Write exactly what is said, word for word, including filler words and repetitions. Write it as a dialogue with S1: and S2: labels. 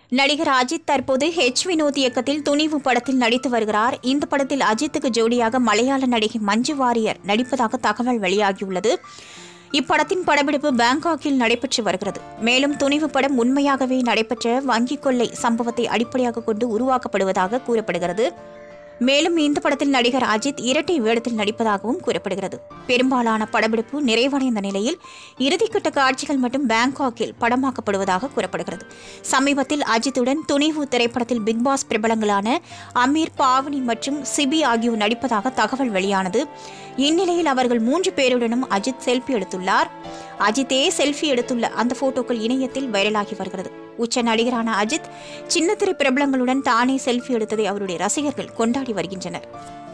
S1: நடிகர் அஜித் தற்போது ஹெச் வினோத் இயக்கத்தில் துணிவு படத்தில் நடித்து வருகிறார். இந்த படத்தில் அஜித்துக்கு ஜோடியாக மலையாள நடிகை மஞ்சு வாரியர் நடிப்பதாக தகவல் வெளியாகியுள்ளது. இப்படத்தின் படப்பிடிப்பு பாங்காக்கில் நடைபெற்று வருகிறது. மேலும் துணிவு படம் உண்மையாகவே நடைபெற்ற வங்கிக் கொள்ளை சம்பவத்தை அடிப்படையாக கொண்டு உருவாக்கப்படுவதாக கூறப்படுகிறது. மேலும் இந்த படத்தில் நடிகர் அஜித் இரட்டை வேடத்தில் நடிப்பதாகவும் கூறப்படுகிறது. பெரும்பாலான படப்பிடிப்பு நிறைவடைந்த நிலையில் இறுதிக்கட்ட காட்சிகள் மட்டும் பாங்காக்கில் படமாக்கப்படுவதாக கூறப்படுகிறது. சமீபத்தில் அஜித்துடன் துணிவு திரைப்படத்தில் பிக்பாஸ் பிரபலங்களான அமீர், பாவனி மற்றும் சிபி ஆகியோர் நடிப்பதாக தகவல் வெளியானது. இந்நிலையில் அவர்கள் மூன்று பேருடனும் அஜித் செல்ஃபி எடுத்துள்ளார். அஜித்தே செல்ஃபி எடுத்துள்ள அந்த போட்டோக்கள் இணையத்தில் வைரலாகி வருகிறது. உச்ச நடிகரான அஜித் சின்னத்திரை பிரபலங்களுடன் தானே செல்ஃபி எடுத்ததை அவருடைய ரசிகர்கள் கொண்டாடி வருகின்றனர்.